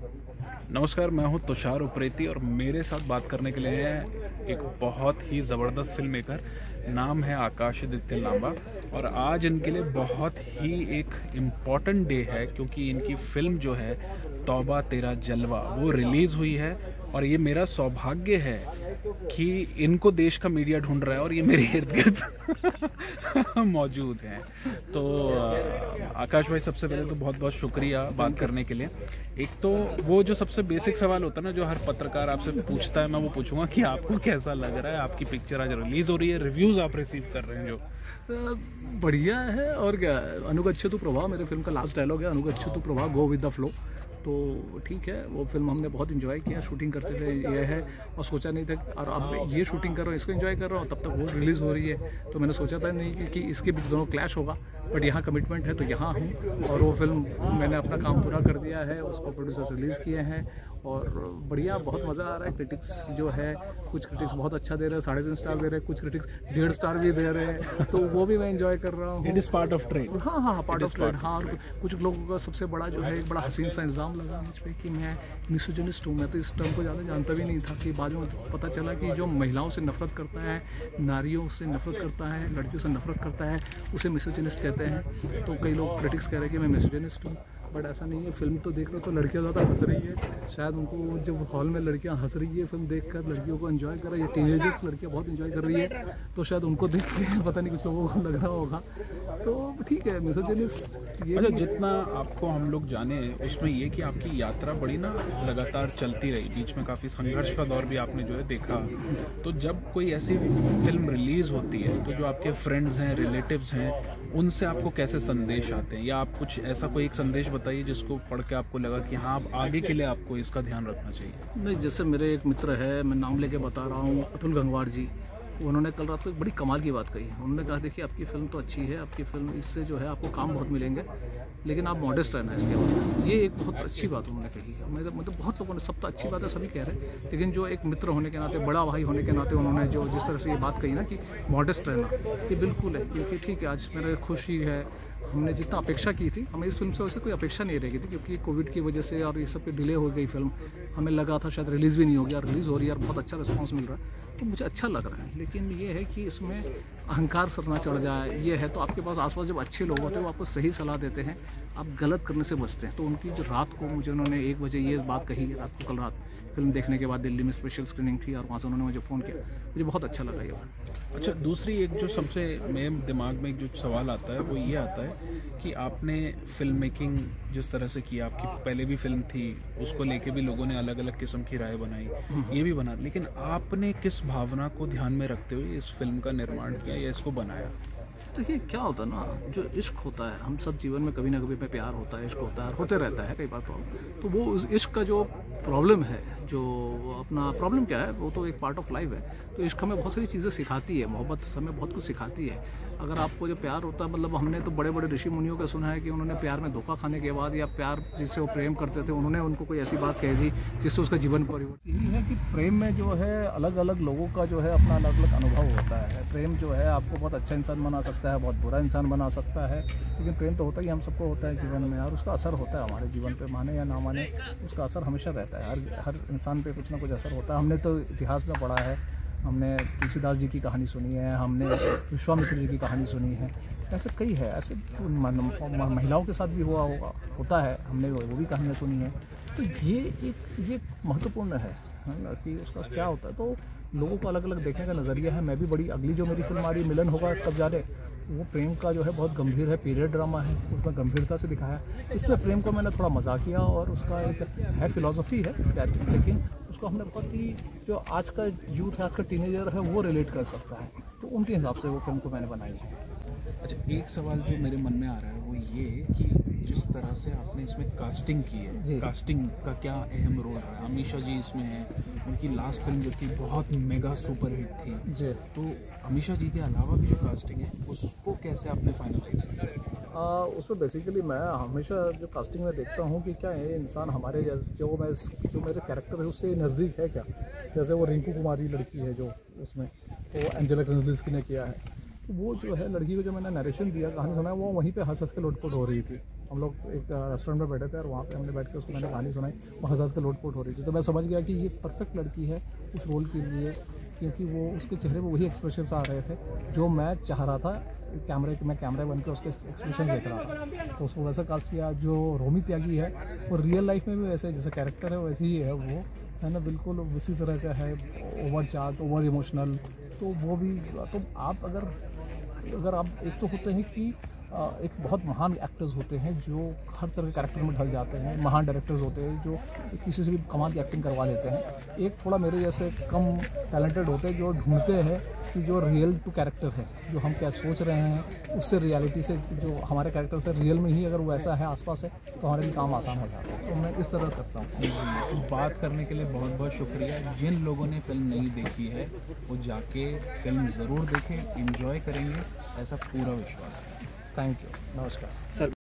नमस्कार, मैं हूं तुषार उप्रेती और मेरे साथ बात करने के लिए है एक बहुत ही ज़बरदस्त फिल्म मेकर। नाम है आकाशदित्य लांबा और आज इनके लिए बहुत ही एक इम्पॉर्टेंट डे है क्योंकि इनकी फिल्म जो है तौबा तेरा जलवा वो रिलीज़ हुई है और ये मेरा सौभाग्य है कि इनको देश का मीडिया ढूंढ रहा है और ये मेरे इर्द गिर्द मौजूद हैं। तो आकाश भाई, सबसे पहले तो बहुत बहुत शुक्रिया बात करने के लिए। एक तो वो जो सबसे बेसिक सवाल होता है ना, जो हर पत्रकार आपसे पूछता है, मैं वो पूछूंगा कि आपको कैसा लग रहा है, आपकी पिक्चर आज रिलीज़ हो रही है, रिव्यूज़ आप रिसीव कर रहे हैं जो बढ़िया है। और क्या, अनुगच्छतु प्रभा मेरे फिल्म का लास्ट डायलॉग है, अनुगच्छतु प्रभा गो विद द फ्लो। तो ठीक है, वो फिल्म हमने बहुत इन्जॉय किया, शूटिंग करते थे ये है, और सोचा नहीं था। और अब ये शूटिंग कर रहा हूँ, इसको इन्जॉय कर रहा हूँ, तब तक वो रिलीज़ हो रही है। तो मैंने सोचा था नहीं कि इसके बीच दोनों क्लैश होगा, बट यहाँ कमिटमेंट है तो यहाँ हूँ। और वो फिल्म मैंने अपना काम पूरा कर दिया है, उसको प्रोड्यूसर्स रिलीज़ किए हैं और बढ़िया, बहुत मज़ा आ रहा है। क्रिटिक्स जो है, कुछ क्रिटिक्स बहुत अच्छा दे रहे हैं, 3.5 स्टार दे रहे हैं, कुछ क्रिटिक्स 1.5 स्टार भी दे रहे हैं, तो वो भी मैं एंजॉय कर रहा हूँ। It is part of trade. हाँ, पार्ट ऑफ ट्रेड। हाँ, और कुछ लोगों का सबसे बड़ा जो है, एक बड़ा हसीन सा इल्ज़ाम लगा मुझ पर कि मैं मिसोजिनिस्ट हूँ। मैं तो इस टर्म को ज़्यादा जानता भी नहीं था कि बाद में पता चला कि जो महिलाओं से नफरत करता है, नारियों से नफरत करता है, लड़कियों से नफरत करता है, उसे मिसोजिनिस्ट कहते हैं। तो कई लोग क्रिटिक्स कह रहे हैं कि मैं मिसोजिनिस्ट हूँ, बट ऐसा नहीं है। फिल्म तो देख रहे हो तो लड़कियां ज़्यादा हंस रही है, शायद उनको जब हॉल में लड़कियां हंस रही है फिल्म देखकर, लड़कियों को एंजॉय कर रही है, टीनेजर्स लड़कियां बहुत एंजॉय कर रही है, तो शायद उनको देख के पता नहीं कुछ लोगों को लग रहा होगा। तो ठीक है, मिसोजिनिस्ट ये। अच्छा, जितना आपको हम लोग जाने उसमें ये कि आपकी यात्रा बड़ी ना लगातार चलती रही, बीच में काफ़ी संघर्ष का दौर भी आपने जो है देखा। तो जब कोई ऐसी फिल्म रिलीज़ होती है तो जो आपके फ्रेंड्स हैं, रिलेटिव्स हैं, उनसे आपको कैसे संदेश आते हैं, या आप कुछ ऐसा कोई एक संदेश बताइए जिसको पढ़ के आपको लगा कि हाँ, अब आगे के लिए आपको इसका ध्यान रखना चाहिए? नहीं, जैसे मेरे एक मित्र है, मैं नाम लेके बता रहा हूँ, अतुल गंगवार जी। उन्होंने कल रात को एक बड़ी कमाल की बात कही। उन्होंने कहा, देखिए आपकी फ़िल्म तो अच्छी है, आपकी फ़िल्म इससे जो है आपको काम बहुत मिलेंगे, लेकिन आप मॉडेस्ट रहना इसके बाद। ये एक बहुत अच्छी बात उन्होंने कही है। मतलब बहुत लोगों ने, सब तो अच्छी बात है, सभी कह रहे हैं, लेकिन जो एक मित्र होने के नाते, बड़ा भाई होने के नाते, उन्होंने जो जिस तरह से ये बात कही ना कि मॉडेस्ट रहना, ये बिल्कुल है। क्योंकि ठीक है, आज मेरे खुशी है, हमने जितना अपेक्षा की थी, हमें इस फिल्म से वैसे कोई अपेक्षा नहीं रहेगी थी, क्योंकि कोविड की वजह से और ये सब पे डिले हो गई फिल्म। हमें लगा था शायद रिलीज़ भी नहीं होगी, और रिलीज़ हो रही है और बहुत अच्छा रिस्पांस मिल रहा है, तो मुझे अच्छा लग रहा है। लेकिन ये है कि इसमें अहंकार सर ना चढ़ जाए, ये है। तो आपके पास आसपास जब अच्छे लोग होते हैं, वो आपको सही सलाह देते हैं, आप गलत करने से बचते हैं। तो उनकी जो रात को मुझे उन्होंने 1 बजे ये बात कही, रात को, कल रात फिल्म देखने के बाद दिल्ली में स्पेशल स्क्रीनिंग थी और वहाँ से उन्होंने मुझे फ़ोन किया, मुझे बहुत अच्छा लगा ये बात। अच्छा, दूसरी एक जो सबसे मेरे दिमाग में एक जो सवाल आता है वो ये आता है कि आपने फिल्म मेकिंग जिस तरह से की, आपकी पहले भी फिल्म थी, उसको लेके भी लोगों ने अलग अलग किस्म की राय बनाई, ये भी बना, लेकिन आपने किस भावना को ध्यान में रखते हुए इस फिल्म का निर्माण किया या इसको बनाया? देखिए क्या होता है ना, जो इश्क होता है, हम सब जीवन में कभी ना कभी पे प्यार होता है, इश्क होता है, होते रहता है कई बार। तो वो उस इश्क का जो प्रॉब्लम है, जो अपना प्रॉब्लम क्या है, वो तो एक पार्ट ऑफ लाइफ है। तो इश्क हमें बहुत सारी चीज़ें सिखाती है, मोहब्बत हमें बहुत कुछ सिखाती है। अगर आपको जो प्यार होता है, मतलब हमने तो बड़े बड़े ऋषि मुनियों का सुना है कि उन्होंने प्यार में धोखा खाने के बाद, या प्यार जिससे वो प्रेम करते थे, उन्होंने उनको कोई ऐसी बात कह दी जिससे उसका जीवन परिवर्तन। यही है कि प्रेम में जो है अलग अलग लोगों का जो है अपना अलग अलग अनुभव होता है। प्रेम जो है आपको बहुत अच्छा इंसान बना सकता है, बहुत बुरा इंसान बना सकता है, लेकिन प्रेम तो होता ही हम सबको होता है जीवन में, और उसका असर होता है हमारे जीवन पे, माने या ना माने, उसका असर हमेशा रहता है। हर इंसान पे कुछ ना कुछ असर होता है। हमने तो इतिहास में पढ़ा है, हमने तुलसीदास जी की कहानी सुनी है, हमने विश्वामित्र जी की कहानी सुनी है, ऐसे कई है। ऐसे महिलाओं के साथ भी होता है, हमने वो भी कहानियाँ सुनी है। तो ये महत्वपूर्ण है कि उसका क्या होता है। तो लोगों को अलग अलग देखने का नज़रिया है। मैं भी बड़ी, अगली जो मेरी फिल्म आ रही है मिलन होगा तब जाने, वो प्रेम का जो है बहुत गंभीर है, पीरियड ड्रामा है, उसमें गंभीरता से दिखाया है। इसमें प्रेम को मैंने थोड़ा मजाकिया और उसका एक है फिलॉसफी है, लेकिन उसको हमने बहुत ही, जो आज का यूथ है, आज का टीनेजर है, वो रिलेट कर सकता है, तो उनके हिसाब से वो फिल्म को मैंने बनाई है। अच्छा, एक सवाल जो मेरे मन में आ रहा है वो ये कि जिस तरह से आपने इसमें कास्टिंग की है, कास्टिंग का क्या अहम रोल रहा है? अमीषा जी इसमें हैं, उनकी लास्ट फिल्म जो थी बहुत मेगा सुपर हिट थी जी। तो अमीषा जी के अलावा भी जो कास्टिंग है उसको कैसे आपने फाइनलाइज किया? उसमें बेसिकली मैं हमेशा जो कास्टिंग में देखता हूँ कि क्या है इंसान हमारे जो मेरे कैरेक्टर है उससे नज़दीक है क्या। जैसे वो रिंकू कुमारी लड़की है जो उसमें, वो एंजेला ग्रेंसली ने किया है, तो वो जो है लड़की को जो मैंने नरेशन दिया, कहानी सुनाई, वो वहीं पे हंस हंस के लोटपोट हो रही थी। हम लोग एक रेस्टोरेंट में बैठे थे और वहाँ पे हमने बैठ के उसको मैंने कहानी सुनाई, वो हंस हंस के लोटपोट हो रही थी। तो मैं समझ गया कि ये परफेक्ट लड़की है उस रोल के लिए, क्योंकि वो उसके चेहरे पर वही एक्सप्रेशंस आ रहे थे जो मैं चाह रहा था। मैं कैमरे बन के उसके एक्सप्रेशन देख रहा था, तो उसको वैसा कास्ट किया। जो रोमी त्यागी है वो रियल लाइफ में भी वैसे जैसे कैरेक्टर है वैसे ही है, वो है ना, बिल्कुल उसी तरह का है, ओवर चार्ज, ओवर इमोशनल। तो वो भी, तो आप अगर आप, एक तो होते हैं कि एक बहुत महान एक्टर्स होते हैं जो हर तरह के कैरेक्टर में ढल जाते हैं, महान डायरेक्टर्स होते हैं जो किसी से भी कमाल की एक्टिंग करवा लेते हैं। एक थोड़ा मेरे जैसे कम टैलेंटेड होते हैं जो ढूंढते हैं कि जो रियल टू कैरेक्टर है, जो हम क्या सोच रहे हैं उससे रियलिटी से, जो हमारे कैरेक्टर से रियल में ही अगर वो ऐसा है आसपास है तो हमारे भी काम आसान हो जाता है। तो मैं इस तरह करता हूँ। तो बात करने के लिए बहुत बहुत शुक्रिया। जिन लोगों ने फिल्म नहीं देखी है वो जाके फिल्म ज़रूर देखें, एंजॉय करेंगे, ऐसा पूरा विश्वास है। थैंक यू, नमस्कार सर।